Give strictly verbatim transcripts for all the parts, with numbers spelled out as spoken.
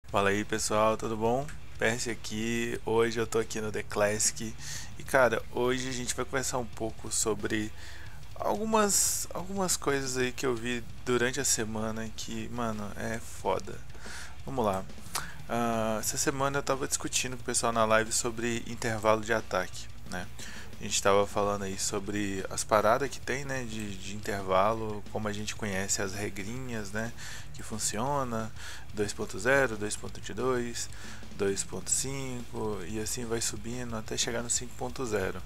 Fala aí pessoal, tudo bom? Percy aqui, hoje eu tô aqui no The Classic e cara, hoje a gente vai conversar um pouco sobre algumas, algumas coisas aí que eu vi durante a semana que, mano, é foda. Vamos lá. Ah, essa semana eu tava discutindo com o pessoal na live sobre intervalo de ataque, né? A gente estava falando aí sobre as paradas que tem, né, de, de intervalo, como a gente conhece as regrinhas, né, que funciona, dois ponto zero, dois ponto dois, dois ponto cinco e assim vai subindo até chegar no cinco ponto zero.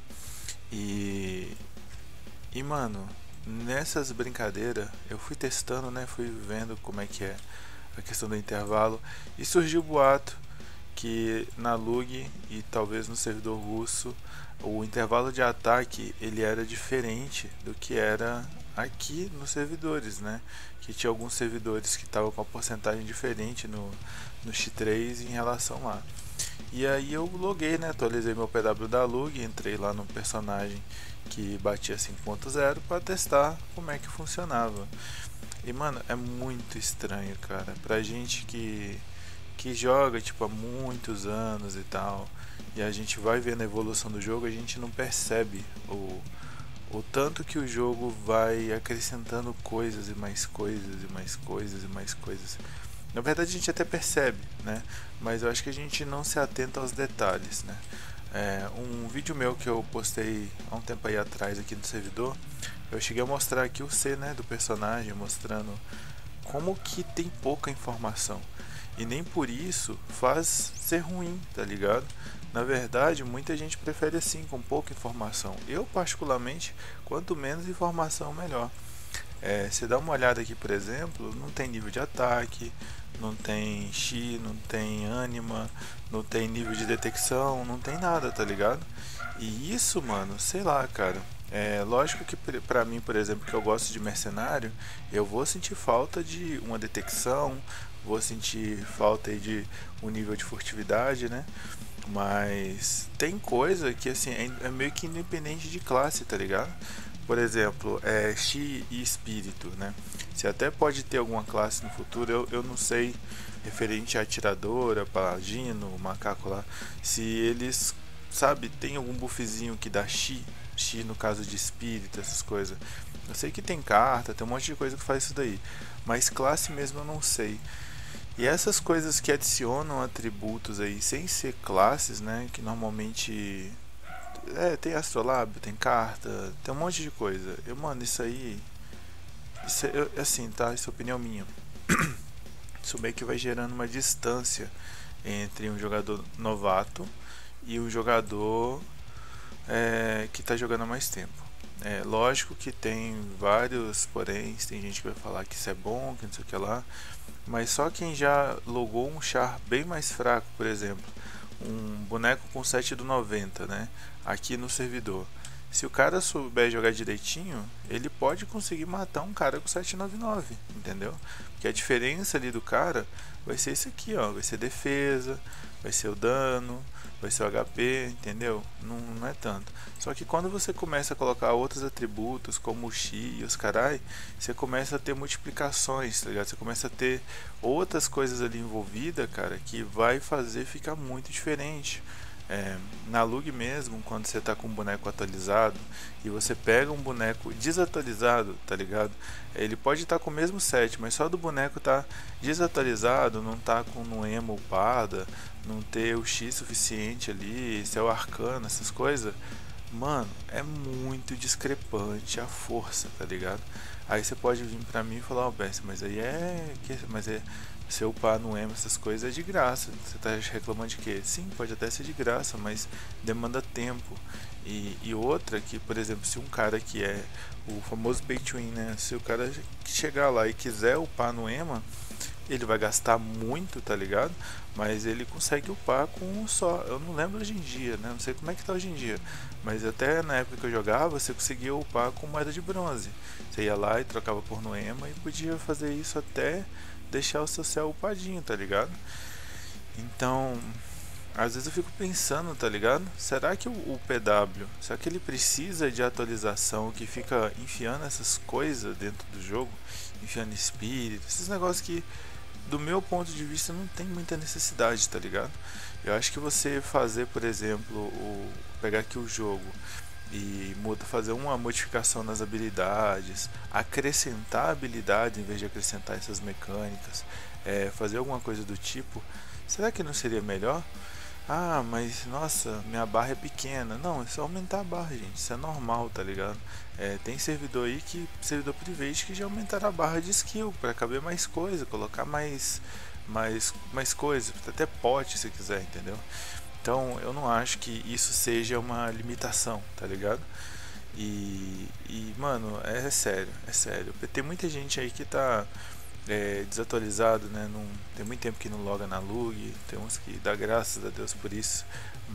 E, e mano, nessas brincadeiras eu fui testando, né, fui vendo como é que é a questão do intervalo e surgiu o boato que na Lug e talvez no servidor russo o intervalo de ataque ele era diferente do que era aqui nos servidores, né? Que tinha alguns servidores que estavam com uma porcentagem diferente no, no X três em relação lá. E aí eu loguei, né? Atualizei meu P W da Lug, entrei lá no personagem que batia cinco ponto zero para testar como é que funcionava. E mano, é muito estranho, cara. Pra gente que que joga tipo há muitos anos e tal, e a gente vai vendo a evolução do jogo, a gente não percebe o, o tanto que o jogo vai acrescentando coisas e mais coisas e mais coisas e mais coisas. Na verdade a gente até percebe, né? Mas eu acho que a gente não se atenta aos detalhes, né? É, um vídeo meu que eu postei há um tempo aí atrás aqui no servidor, eu cheguei a mostrar aqui o C, né, do personagem, mostrando como que tem pouca informação. E nem por isso faz ser ruim, tá ligado? Na verdade, muita gente prefere assim, com pouca informação. Eu, particularmente, quanto menos informação, melhor. É, você dá uma olhada aqui, por exemplo, não tem nível de ataque, não tem X, não tem ânima, não tem nível de detecção, não tem nada, tá ligado? E isso, mano, sei lá, cara. É lógico que pra mim, por exemplo, que eu gosto de mercenário, eu vou sentir falta de uma detecção, vou sentir falta aí de um nível de furtividade, né? Mas tem coisa que assim é é meio que independente de classe, tá ligado? Por exemplo, é Chi e Espírito, né? Você até pode ter alguma classe no futuro, eu, eu não sei, referente a atiradora, paladino, macaco lá, se eles, sabe, tem algum buffzinho que dá Chi, Chi no caso de Espírito, essas coisas. Eu sei que tem carta, tem um monte de coisa que faz isso daí, mas classe mesmo eu não sei. E essas coisas que adicionam atributos aí sem ser classes, né? Que normalmente. É, tem astrolábio, tem carta, tem um monte de coisa. Eu, mano, isso aí. Isso é, eu- assim, tá? Isso é opinião minha. Isso meio que vai gerando uma distância entre um jogador novato e o jogador é, que tá jogando há mais tempo. É, lógico que tem vários poréns, tem gente que vai falar que isso é bom, que não sei o que lá, mas só quem já logou um char bem mais fraco, por exemplo, um boneco com sete do noventa, né? Aqui no servidor. Se o cara souber jogar direitinho, ele pode conseguir matar um cara com sete nove nove, entendeu? Porque a diferença ali do cara vai ser isso aqui, ó, vai ser defesa, vai ser o dano, vai ser o H P, entendeu? Não, não é tanto. Só que quando você começa a colocar outros atributos, como o Chi e os carai, você começa a ter multiplicações, tá ligado? Você começa a ter outras coisas ali envolvidas, cara, que vai fazer ficar muito diferente. É, na Lug mesmo, quando você tá com um boneco atualizado e você pega um boneco desatualizado, tá ligado? Ele pode estar tá com o mesmo set, mas só do boneco tá desatualizado, não tá com um emo upada, não ter o X suficiente ali, se é o arcano, essas coisas. Mano, é muito discrepante a força, tá ligado? Aí você pode vir pra mim e falar, ó, oh, Bess, mas aí é. Mas é. Se upar no emo, essas coisas é de graça. Você tá reclamando de quê? Sim, pode até ser de graça, mas demanda tempo. E, e outra que, por exemplo, se um cara que é o famoso pay to win, né? Se o cara chegar lá e quiser upar no ema, ele vai gastar muito, tá ligado? Mas ele consegue upar com um só. Eu não lembro hoje em dia, né? Não sei como é que tá hoje em dia. Mas até na época que eu jogava, você conseguia upar com moeda de bronze. Você ia lá e trocava por Noema e podia fazer isso até deixar o seu céu upadinho, tá ligado? Então, às vezes eu fico pensando, tá ligado? Será que o, o P W, será que ele precisa de atualização que fica enfiando essas coisas dentro do jogo? Enfiando espírito, esses negócios que do meu ponto de vista não tem muita necessidade, tá ligado? Eu acho que você fazer, por exemplo, o pegar aqui o jogo e muda, fazer uma modificação nas habilidades, acrescentar habilidades em vez de acrescentar essas mecânicas, é, fazer alguma coisa do tipo, será que não seria melhor? Ah, mas nossa, minha barra é pequena. Não, é só aumentar a barra, gente. Isso é normal, tá ligado? É, tem servidor aí que, servidor private, que já aumentaram a barra de skill para caber mais coisa, colocar mais, mais, mais coisa, até pote se quiser, entendeu? Então eu não acho que isso seja uma limitação, tá ligado? E, e mano, é, é sério, é sério. Tem muita gente aí que tá é, desatualizado, né? Não, tem muito tempo que não loga na Lug, tem uns que dá graças a Deus por isso,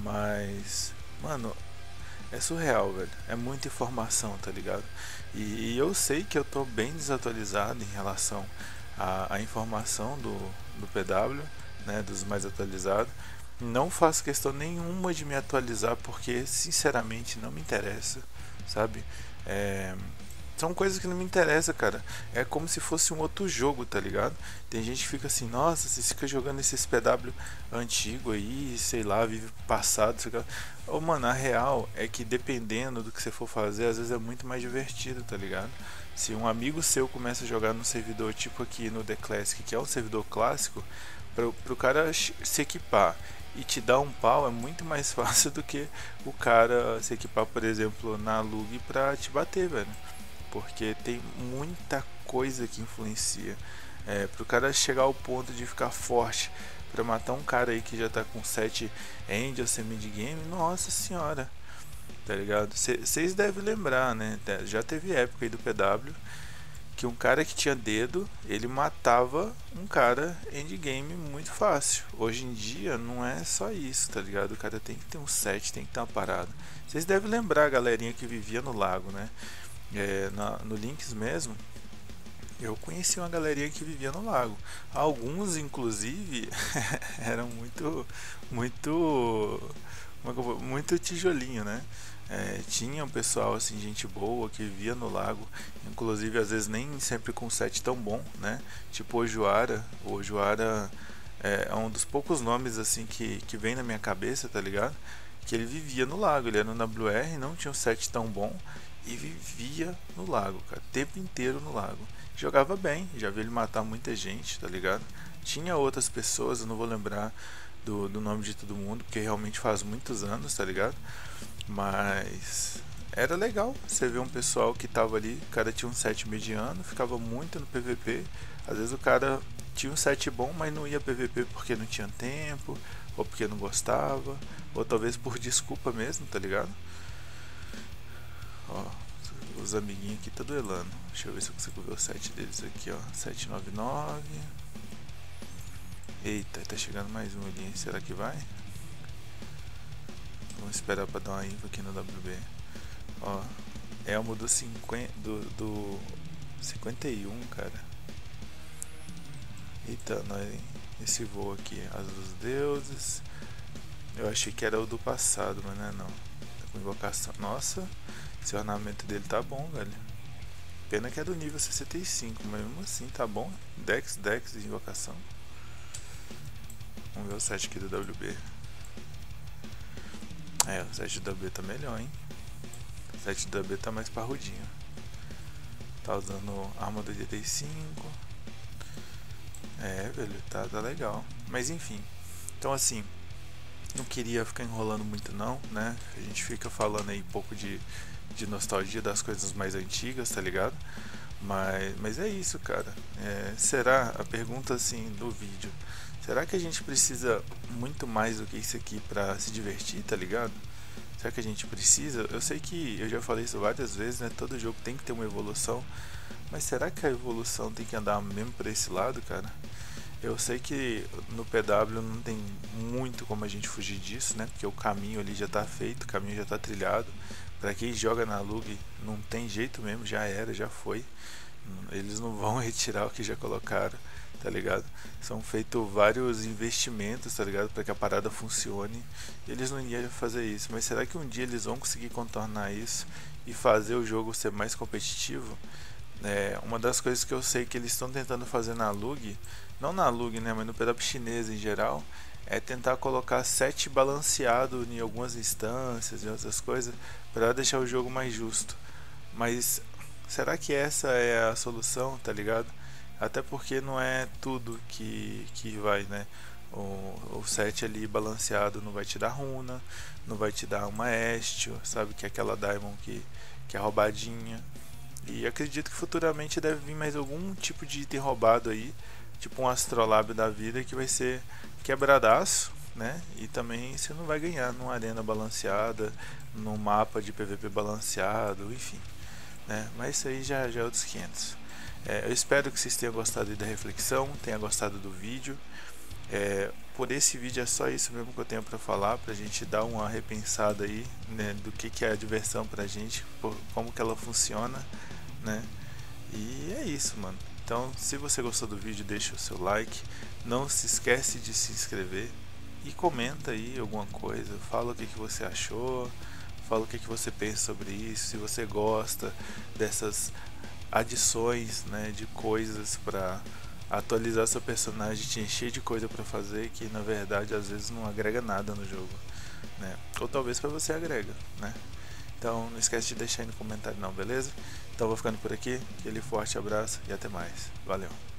mas, mano, é surreal, velho. É muita informação, tá ligado? E, e eu sei que eu tô bem desatualizado em relação à, à informação do, do P W, né? Dos mais atualizados. Não faço questão nenhuma de me atualizar porque, sinceramente, não me interessa, sabe? É, são coisas que não me interessam, cara. É como se fosse um outro jogo, tá ligado? Tem gente que fica assim, nossa, você fica jogando esses P W antigo aí, sei lá, vive passado, sei lá. Ô, mano, a real é que dependendo do que você for fazer, às vezes é muito mais divertido, tá ligado? Se um amigo seu começa a jogar num servidor tipo aqui no The Classic, que é um servidor clássico, pro, pro cara se equipar e te dar um pau é muito mais fácil do que o cara se equipar, por exemplo, na Lug pra te bater, velho. Porque tem muita coisa que influencia. É, pro cara chegar ao ponto de ficar forte pra matar um cara aí que já tá com sete end ou semi de game, nossa senhora, tá ligado? Vocês devem lembrar, né? Já teve época aí do P W que um cara que tinha dedo, ele matava um cara endgame muito fácil. Hoje em dia não é só isso, tá ligado? O cara tem que ter um set, tem que ter uma parada. Vocês devem lembrar a galerinha que vivia no lago, né? É, na, no Lynx mesmo, eu conheci uma galerinha que vivia no lago. Alguns, inclusive, eram muito, muito, muito tijolinho, né? É, tinha um pessoal assim, gente boa, que vivia no lago, inclusive às vezes nem sempre com set tão bom, né? Tipo o Ojuara. O Ojuara é, é um dos poucos nomes assim que, que vem na minha cabeça, tá ligado? Que ele vivia no lago, ele era no W R, não tinha um set tão bom e vivia no lago, cara, o tempo inteiro no lago. Jogava bem, já vi ele matar muita gente, tá ligado? Tinha outras pessoas, eu não vou lembrar do, do nome de todo mundo, porque realmente faz muitos anos, tá ligado? Mas era legal você ver um pessoal que tava ali, o cara tinha um set mediano, ficava muito no P V P. Às vezes o cara tinha um set bom, mas não ia P V P porque não tinha tempo, ou porque não gostava, ou talvez por desculpa mesmo, tá ligado? Ó, os amiguinhos aqui tá duelando. Deixa eu ver se eu consigo ver o set deles aqui, ó. sete nove nove. Eita, tá chegando mais um ali. Será que vai? Vamos esperar pra dar uma info aqui no W B. Ó, Elmo do, cinquenta, do, do cinquenta e um, cara. Eita, nós, esse voo aqui, As dos Deuses. Eu achei que era o do passado, mas não é não. Tá com invocação. Nossa, esse ornamento dele tá bom, velho. Pena que é do nível sessenta e cinco, mas mesmo assim tá bom. Dex, Dex de invocação. Vamos ver o set aqui do W B. É, o set do W B tá melhor, hein? O set do W B tá mais parrudinho. Tá usando arma do oitenta e cinco. É, velho, tá, tá legal. Mas enfim. Então assim, não queria ficar enrolando muito não, né? A gente fica falando aí um pouco de, de nostalgia das coisas mais antigas, tá ligado? Mas, mas é isso, cara. É, será, a pergunta assim do vídeo, será que a gente precisa muito mais do que isso aqui pra se divertir, tá ligado? Será que a gente precisa? Eu sei que eu já falei isso várias vezes, né? Todo jogo tem que ter uma evolução. Mas será que a evolução tem que andar mesmo pra esse lado, cara? Eu sei que no P W não tem muito como a gente fugir disso, né? Porque o caminho ali já tá feito, o caminho já tá trilhado. Pra quem joga na Lug, não tem jeito mesmo, já era, já foi. Eles não vão retirar o que já colocaram, tá ligado? São feitos vários investimentos, tá ligado? Pra que a parada funcione. Eles não iriam fazer isso. Mas será que um dia eles vão conseguir contornar isso e fazer o jogo ser mais competitivo? É, uma das coisas que eu sei que eles estão tentando fazer na Lug não na Lug, né, mas no P W chinês em geral, é tentar colocar set balanceado em algumas instâncias e outras coisas para deixar o jogo mais justo. Mas será que essa é a solução, tá ligado? Até porque não é tudo que, que vai, né? O, o set ali balanceado não vai te dar runa, não vai te dar uma Estio, sabe? Que é aquela Diamond que, que é roubadinha. E acredito que futuramente deve vir mais algum tipo de item roubado aí, tipo um Astrolabe da vida que vai ser quebradaço, né? E também você não vai ganhar numa arena balanceada, num mapa de P V P balanceado, enfim, né? Mas isso aí já, já é outros quinhentos. É, eu espero que vocês tenham gostado aí da reflexão, tenham gostado do vídeo. É, por esse vídeo é só isso mesmo que eu tenho para falar, pra gente dar uma repensada aí, né, do que, que é a diversão pra gente, por, como que ela funciona, né? E é isso, mano. Então, se você gostou do vídeo, deixa o seu like, não se esquece de se inscrever e comenta aí alguma coisa, fala o que, que você achou, fala o que, que você pensa sobre isso, se você gosta dessas adições, né, de coisas para atualizar seu personagem, te encher de coisa para fazer que na verdade às vezes não agrega nada no jogo, né? Ou talvez para você agrega, né? Então não esquece de deixar aí no comentário não, beleza? Então vou ficando por aqui, aquele forte abraço e até mais. Valeu!